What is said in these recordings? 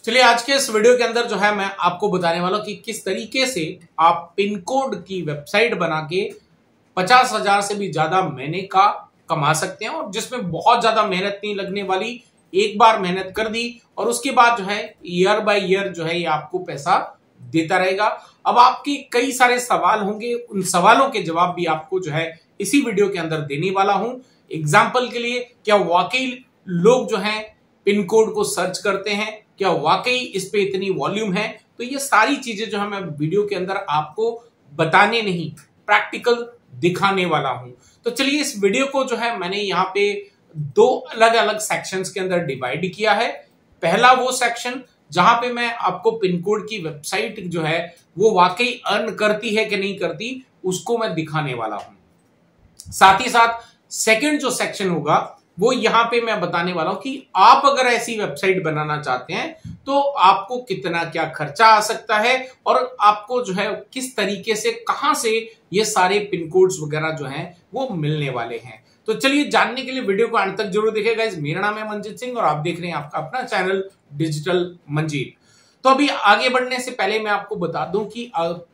चलिए आज के इस वीडियो के अंदर जो है मैं आपको बताने वाला हूं कि किस तरीके से आप पिन कोड की वेबसाइट बना के 50,000 से भी ज्यादा महीने का कमा सकते हैं और जिसमें बहुत ज्यादा मेहनत नहीं लगने वाली। एक बार मेहनत कर दी और उसके बाद जो है ईयर बाय ईयर जो है ये आपको पैसा देता रहेगा। अब आपके कई सारे सवाल होंगे, उन सवालों के जवाब भी आपको जो है इसी वीडियो के अंदर देने वाला हूं। एग्जाम्पल के लिए, क्या वाकई लोग जो है पिन कोड को सर्च करते हैं, क्या वाकई इस पे इतनी वॉल्यूम है? तो ये सारी चीजें जो है मैं वीडियो के अंदर आपको बताने नहीं, प्रैक्टिकल दिखाने वाला हूं। तो चलिए इस वीडियो को जो है मैंने यहाँ पे दो अलग अलग सेक्शंस के अंदर डिवाइड किया है। पहला वो सेक्शन जहां पे मैं आपको पिन कोड की वेबसाइट जो है वो वाकई अर्न करती है कि नहीं करती उसको मैं दिखाने वाला हूं। साथ ही साथ सेकंड जो सेक्शन होगा वो यहां पे मैं बताने वाला हूं कि आप अगर ऐसी वेबसाइट बनाना चाहते हैं तो आपको कितना क्या खर्चा आ सकता है और आपको जो है किस तरीके से, कहां से ये सारे पिन कोड्स वगैरह जो हैं वो मिलने वाले हैं। तो चलिए जानने के लिए वीडियो को अंत तक जरूर देखिएगा। मेरा नाम है मंजीत सिंह और आप देख रहे हैं आपका अपना चैनल डिजिटल मंजीत। तो अभी आगे बढ़ने से पहले मैं आपको बता दूं कि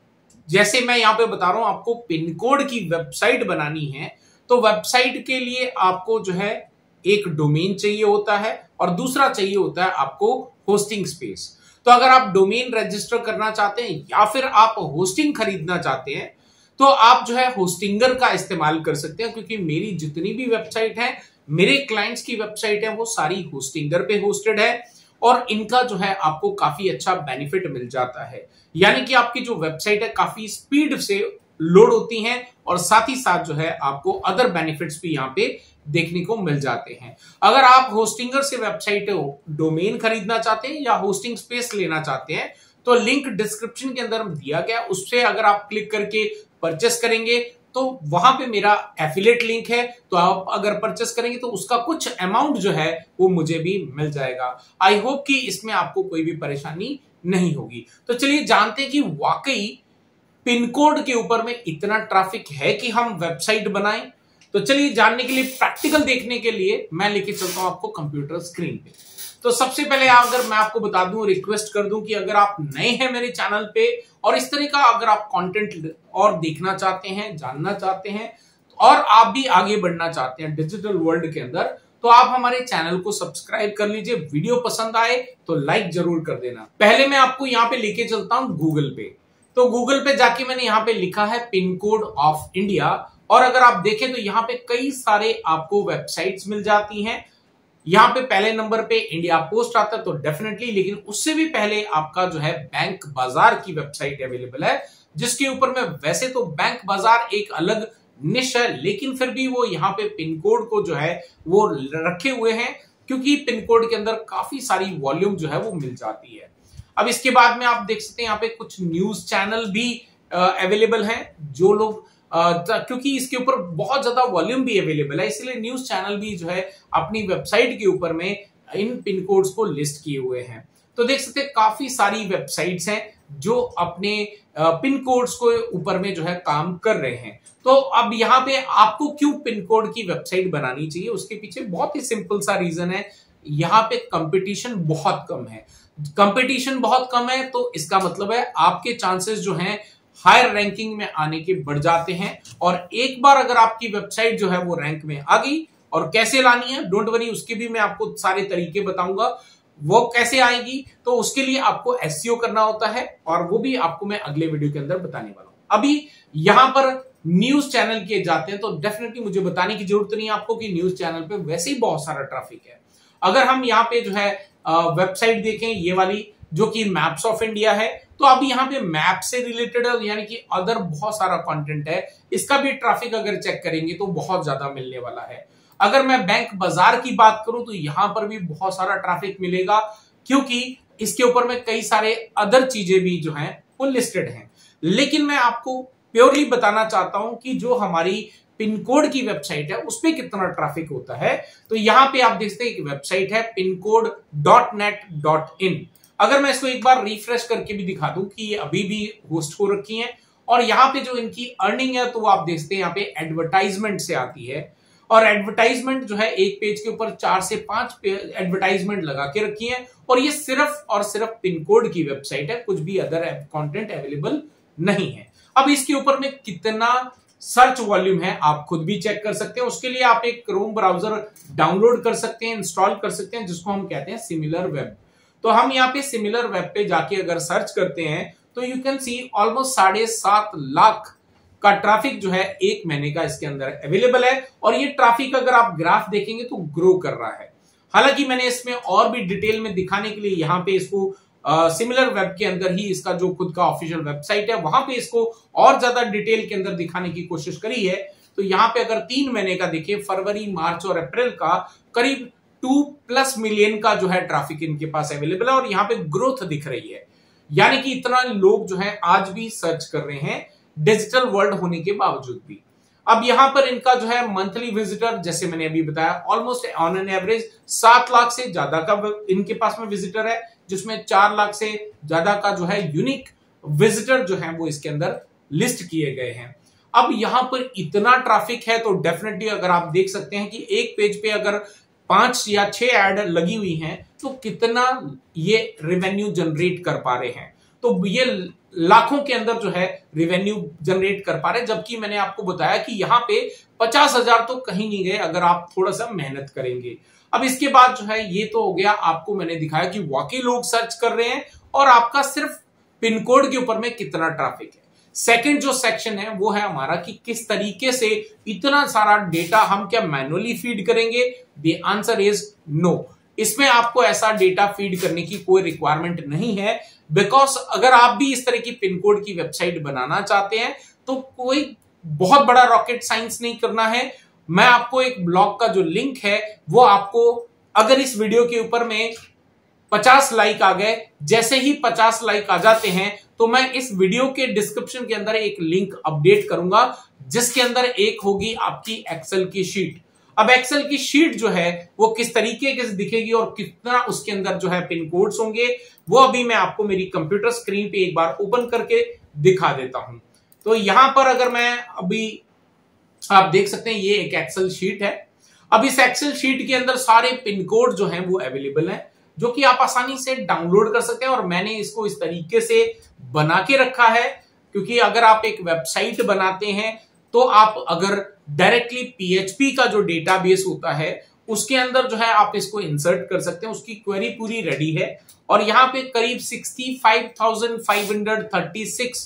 जैसे मैं यहां पे बता रहा हूं आपको पिन कोड की वेबसाइट बनानी है तो वेबसाइट के लिए आपको जो है एक डोमेन चाहिए होता है और दूसरा चाहिए होता है आपको होस्टिंग स्पेस। तो अगर आप डोमेन रजिस्टर करना चाहते हैं या फिर आप होस्टिंग खरीदना चाहते हैं तो आप जो है होस्टिंगर का इस्तेमाल कर सकते हैं, क्योंकि मेरी जितनी भी वेबसाइट है, मेरे क्लाइंट्स की वेबसाइट है, वो सारी होस्टिंगर पे होस्टेड है और इनका जो है आपको काफी अच्छा बेनिफिट मिल जाता है। यानी कि आपकी जो वेबसाइट है काफी स्पीड से लोड होती हैं और साथ ही साथ जो है आपको अदर बेनिफिट्स भी यहाँ पे देखने को मिल जाते हैं। अगर आप होस्टिंगर से वेबसाइट डोमेन खरीदना चाहते हैं या होस्टिंग स्पेस लेना चाहते हैं तो लिंक डिस्क्रिप्शन के अंदर दिया गया, उससे अगर आप क्लिक करके परचेस करेंगे तो वहां पे मेरा एफिलिएट लिंक है, तो आप अगर परचेस करेंगे तो उसका कुछ अमाउंट जो है वो मुझे भी मिल जाएगा। आई होप कि इसमें आपको कोई भी परेशानी नहीं होगी। तो चलिए जानते हैं कि वाकई पिन कोड के ऊपर में इतना ट्रैफिक है कि हम वेबसाइट बनाएं। तो चलिए जानने के लिए, प्रैक्टिकल देखने के लिए मैं लेके चलता हूं आपको कंप्यूटर स्क्रीन पे। तो सबसे पहले अगर मैं आपको बता दूं, रिक्वेस्ट कर दूं कि अगर आप नए हैं मेरे चैनल पे और इस तरह का अगर आप कंटेंट और देखना चाहते हैं, जानना चाहते हैं और आप भी आगे बढ़ना चाहते हैं डिजिटल वर्ल्ड के अंदर, तो आप हमारे चैनल को सब्सक्राइब कर लीजिए। वीडियो पसंद आए तो लाइक जरूर कर देना। पहले मैं आपको यहाँ पे लेके चलता हूं गूगल पे। तो गूगल पे जाके मैंने यहाँ पे लिखा है पिन कोड ऑफ इंडिया और अगर आप देखें तो यहाँ पे कई सारे आपको वेबसाइट्स मिल जाती हैं। यहाँ पे पहले नंबर पे इंडिया पोस्ट आता है तो डेफिनेटली, लेकिन उससे भी पहले आपका जो है बैंक बाजार की वेबसाइट अवेलेबल है, जिसके ऊपर में वैसे तो बैंक बाजार एक अलग निश है, लेकिन फिर भी वो यहाँ पे पिन कोड को जो है वो रखे हुए हैं, क्योंकि पिन कोड के अंदर काफी सारी वॉल्यूम जो है वो मिल जाती है। अब इसके बाद में आप देख सकते हैं यहाँ पे कुछ न्यूज चैनल भी अवेलेबल हैं। जो लोग क्योंकि इसके ऊपर बहुत ज्यादा वॉल्यूम भी अवेलेबल है, इसलिए न्यूज चैनल भी जो है अपनी वेबसाइट के ऊपर में इन पिन कोड्स को लिस्ट किए हुए हैं। तो देख सकते हैं काफी सारी वेबसाइट्स हैं जो अपने पिन कोड्स को ऊपर में जो है काम कर रहे हैं। तो अब यहाँ पे आपको क्यों पिन कोड की वेबसाइट बनानी चाहिए, उसके पीछे बहुत ही सिंपल सा रीजन है। यहाँ पे कंपटीशन बहुत कम है। कंपटीशन बहुत कम है तो इसका मतलब है आपके चांसेस जो हैं हायर रैंकिंग में आने के बढ़ जाते हैं। और एक बार अगर आपकी वेबसाइट जो है वो रैंक में आ गई, और कैसे लानी है डोंट वरी, उसके भी मैं आपको सारे तरीके बताऊंगा। वो कैसे आएगी तो उसके लिए आपको एसईओ करना होता है और वो भी आपको मैं अगले वीडियो के अंदर बताने वाला हूं। अभी यहां पर न्यूज चैनल के जाते हैं तो डेफिनेटली मुझे बताने की जरूरत नहीं है आपको कि न्यूज चैनल पे वैसे ही बहुत सारा ट्रैफिक है। अगर हम यहाँ पे जो है वेबसाइट देखें, ये वाली जो कि मैप्स ऑफ इंडिया है, तो अब यहाँ पे मैप से रिलेटेड है, यानी कि अदर बहुत सारा कंटेंट है, इसका भी ट्रैफिक अगर चेक करेंगे तो बहुत ज्यादा मिलने वाला है। अगर मैं बैंक बाजार की बात करूं तो यहां पर भी बहुत सारा ट्रैफिक मिलेगा, क्योंकि इसके ऊपर में कई सारे अदर चीजें भी जो हैं वो लिस्टेड हैं। लेकिन मैं आपको प्योरली बताना चाहता हूं कि जो हमारी पिन कोड की वेबसाइट है उसपे कितना ट्रैफिक होता है। तो यहां पे आप देखते हैं एक वेबसाइट है pincode.net.in। अगर मैं इसको एक बार रिफ्रेश करके भी दिखा दूं कि ये अभी भी होस्ट हो रखी है और यहाँ पे जो इनकी अर्निंग है तो आप देखते हैं यहाँ पे एडवर्टाइजमेंट से आती है और एडवर्टाइजमेंट जो है एक पेज के ऊपर 4 से 5 एडवर्टाइजमेंट लगा के रखी है, और ये सिर्फ और सिर्फ पिन कोड की वेबसाइट है, कुछ भी अदर कंटेंट अवेलेबल नहीं है। अब इसके ऊपर में कितना सर्च वॉल्यूम है आप खुद भी चेक कर सकते हैं। उसके लिए आप एक क्रोम ब्राउजर डाउनलोड कर सकते हैं, इंस्टॉल कर सकते हैं, जिसको हम कहते हैं सिमिलर वेब। तो हम यहाँ पे सिमिलर वेब पे जाके अगर सर्च करते हैं तो you can see almost 7.5 lakh का ट्रैफिक जो है एक महीने का इसके अंदर अवेलेबल है। और ये ट्रैफिक अगर आप ग्राफ देखेंगे तो ग्रो कर रहा है। हालांकि मैंने इसमें और भी डिटेल में दिखाने के लिए यहाँ पे इसको सिमिलर वेब के अंदर ही इसका जो खुद का ऑफिशियल वेबसाइट है वहां पे इसको और ज्यादा डिटेल के अंदर दिखाने की कोशिश करी है। तो यहाँ पे अगर 3 महीने का देखें, फरवरी, मार्च और अप्रैल का, करीब 2+ मिलियन का जो है ट्रैफिक इनके पास अवेलेबल है, और यहाँ पे ग्रोथ दिख रही है। यानी कि इतना लोग जो है आज भी सर्च कर रहे हैं डिजिटल वर्ल्ड होने के बावजूद भी। अब यहां पर इनका जो है मंथली विजिटर, जैसे मैंने अभी बताया, almost on an average 7 lakh से ज्यादा का इनके पास में विजिटर है, जिसमें 4 लाख से ज्यादा का जो है यूनिक विजिटर जो है वो इसके अंदर लिस्ट किए गए हैं। अब यहां पर इतना ट्रैफिक है तो डेफिनेटली अगर आप देख सकते हैं कि एक पेज पे अगर 5 या 6 ऐड लगी हुई हैं तो कितना ये रेवेन्यू जनरेट कर पा रहे हैं। तो ये लाखों के अंदर जो है रेवेन्यू जनरेट कर पा रहे हैं, जबकि मैंने आपको बताया कि यहाँ पे 50,000 तो कहीं नहीं गए अगर आप थोड़ा सा मेहनत करेंगे। अब इसके बाद जो है ये तो हो गया, आपको मैंने दिखाया कि वाकई लोग सर्च कर रहे हैं और आपका सिर्फ पिन कोड के ऊपर में कितना ट्रैफिक है। सेकंड जो सेक्शन है वो है हमारा कि किस तरीके से इतना सारा डेटा हम क्या मैनुअली फीड करेंगे। The answer is no. इसमें आपको ऐसा डेटा फीड करने की कोई रिक्वायरमेंट नहीं है, बिकॉज अगर आप भी इस तरह की पिन कोड की वेबसाइट बनाना चाहते हैं तो कोई बहुत बड़ा रॉकेट साइंस नहीं करना है। मैं आपको एक ब्लॉग का जो लिंक है वो आपको, अगर इस वीडियो के ऊपर में 50 लाइक आ गए, जैसे ही 50 लाइक आ जाते हैं तो मैं इस वीडियो के डिस्क्रिप्शन के अंदर एक लिंक अपडेट करूंगा, जिसके अंदर एक होगी आपकी एक्सेल की शीट। अब एक्सेल की शीट जो है वो किस तरीके से दिखेगी और कितना उसके अंदर जो है पिन कोड्स होंगे, वो अभी मैं आपको मेरी कंप्यूटर स्क्रीन पे एक बार ओपन करके दिखा देता हूं। तो यहां पर अगर मैं अभी, आप देख सकते हैं ये एक एक्सेल शीट है। अब इस एक्सेल शीट के अंदर सारे पिन कोड जो हैं वो अवेलेबल हैं, जो कि आप आसानी से डाउनलोड कर सकते हैं। और मैंने इसको इस तरीके से बना के रखा है क्योंकि अगर आप एक वेबसाइट बनाते हैं तो आप अगर डायरेक्टली PHP का जो डेटाबेस होता है उसके अंदर जो है आप इसको इंसर्ट कर सकते हैं, उसकी क्वेरी पूरी रेडी है। और यहां पे करीब 65,536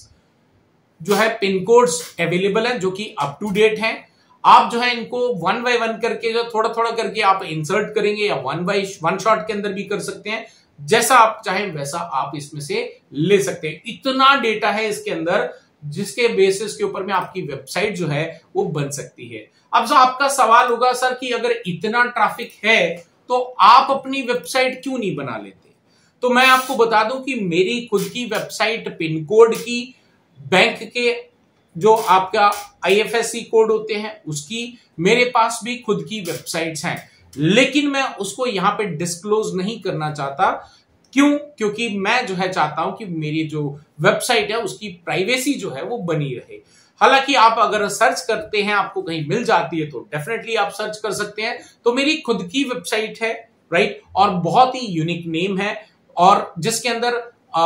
जो है पिन कोड्स अवेलेबल है, जो कि अप टू डेट हैं। आप जो है इनको 1 बाय 1 करके जो थोड़ा थोड़ा करके आप इंसर्ट करेंगे या 1 शॉट के अंदर भी कर सकते हैं, जैसा आप चाहें वैसा आप इसमें से ले सकते हैं। इतना डेटा है इसके अंदर जिसके बेसिस के ऊपर में आपकी वेबसाइट जो है वो बन सकती है। अब जो आपका सवाल होगा सर कि अगर इतना ट्रैफिक है तो आप अपनी वेबसाइट क्यों नहीं बना लेते, तो मैं आपको बता दूं कि मेरी खुद की वेबसाइट पिन कोड की, बैंक के जो आपका IFSC कोड होते हैं उसकी, मेरे पास भी खुद की वेबसाइट्स हैं, लेकिन मैं उसको यहां पे डिस्क्लोज नहीं करना चाहता। क्यों? क्योंकि मैं जो है चाहता हूं कि मेरी जो वेबसाइट है उसकी प्राइवेसी जो है वो बनी रहे। हालांकि आप अगर सर्च करते हैं, आपको कहीं मिल जाती है तो डेफिनेटली आप सर्च कर सकते हैं। तो मेरी खुद की वेबसाइट है, राइट, और बहुत ही यूनिक नेम है, और जिसके अंदर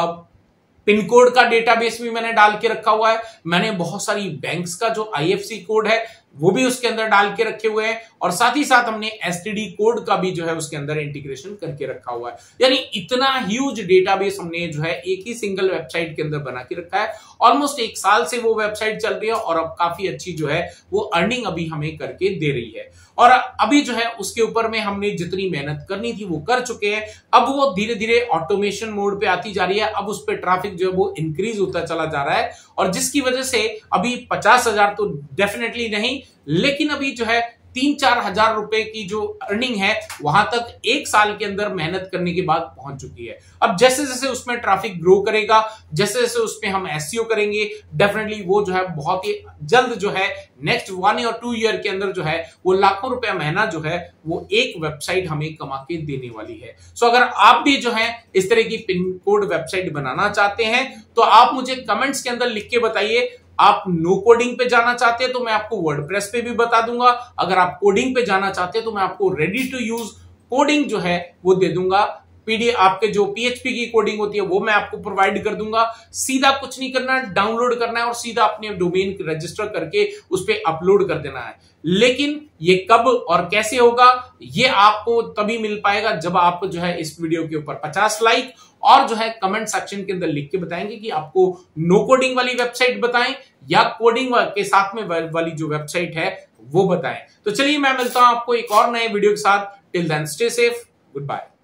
पिन कोड का डेटाबेस भी मैंने डाल के रखा हुआ है। मैंने बहुत सारी बैंक्स का जो IFSC कोड है वो भी उसके अंदर डाल के रखे हुए हैं, और साथ ही साथ हमने STD कोड का भी जो है उसके अंदर इंटीग्रेशन करके रखा हुआ है। यानी इतना ह्यूज डेटाबेस हमने जो है एक ही सिंगल वेबसाइट के अंदर बना के रखा है। ऑलमोस्ट 1 साल से वो वेबसाइट चल रही है और अब काफी अच्छी जो है वो अर्निंग अभी हमें करके दे रही है। और अभी जो है उसके ऊपर में हमने जितनी मेहनत करनी थी वो कर चुके हैं। अब वो धीरे धीरे ऑटोमेशन मोड पे आती जा रही है। अब उस पर ट्रैफिक जो है वो इंक्रीज होता चला जा रहा है, और जिसकी वजह से अभी 50,000 तो डेफिनेटली नहीं, लेकिन अभी जो है 3-4 हजार रुपए की जो अर्निंग है वहां तक 1 साल के अंदर मेहनत करने के बाद पहुंच चुकी है। अब जैसे जैसे उसमें ट्रैफिक ग्रो करेगा, जैसे जैसे उसमें हम SEO करेंगे, डेफिनेटली वो जो है बहुत ही जल्द जो है नेक्स्ट 1 या 2 ईयर के अंदर जो है वो लाखों रुपया महीना जो है वो एक वेबसाइट हमें कमा के देने वाली है। सो अगर आप भी जो है इस तरह की पिन कोड वेबसाइट बनाना चाहते हैं तो आप मुझे कमेंट्स के अंदर लिख के बताइए। आप नो कोडिंग पे जाना चाहते हैं तो मैं आपको वर्डप्रेस पे भी बता दूंगा। अगर आप कोडिंग पे जाना चाहते हैं तो मैं आपको रेडी टू यूज कोडिंग जो है वो दे दूंगा। पीडीएफ आपके जो पीएचपी की कोडिंग होती है वो मैं आपको प्रोवाइड कर दूंगा। सीधा कुछ नहीं करना है, डाउनलोड करना है और सीधा अपने डोमेन रजिस्टर करके उस पर अपलोड कर देना है। लेकिन ये कब और कैसे होगा ये आपको तभी मिल पाएगा जब आप जो है इस वीडियो के ऊपर 50 लाइक और जो है कमेंट सेक्शन के अंदर लिख के बताएंगे कि आपको नो कोडिंग वाली वेबसाइट बताएं या कोडिंग के साथ में वाली जो वेबसाइट है वो बताएं। तो चलिए मैं मिलता हूं आपको एक और नए वीडियो के साथ। Till then stay safe, good bye.